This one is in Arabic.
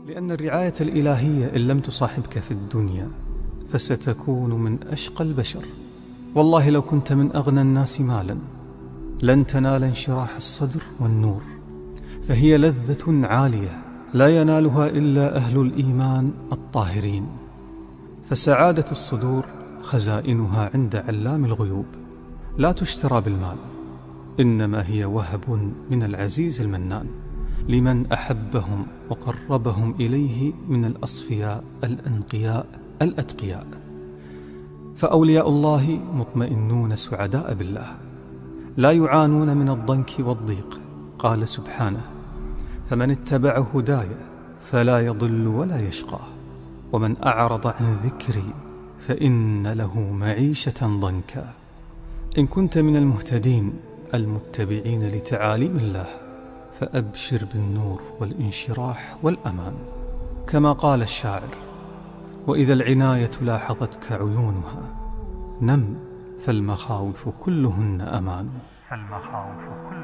لأن الرعاية الإلهية إن لم تصاحبك في الدنيا فستكون من أشقى البشر. والله لو كنت من أغنى الناس مالا لن تنال انشراح الصدر والنور، فهي لذة عالية لا ينالها إلا أهل الإيمان الطاهرين. فسعادة الصدور خزائنها عند علام الغيوب، لا تشترى بالمال، إنما هي وهب من العزيز المنان لمن أحبهم وقربهم إليه من الأصفياء الأنقياء الأتقياء. فأولياء الله مطمئنون سعداء بالله، لا يعانون من الضنك والضيق. قال سبحانه: فمن اتبع هداي فلا يضل ولا يشقى، ومن أعرض عن ذكري فإن له معيشة ضنكا. إن كنت من المهتدين المتبعين لتعاليم الله فأبشر بالنور والانشراح والأمان، كما قال الشاعر: وإذا العناية لاحظتك عيونها نم فالمخاوف كلهن أمان.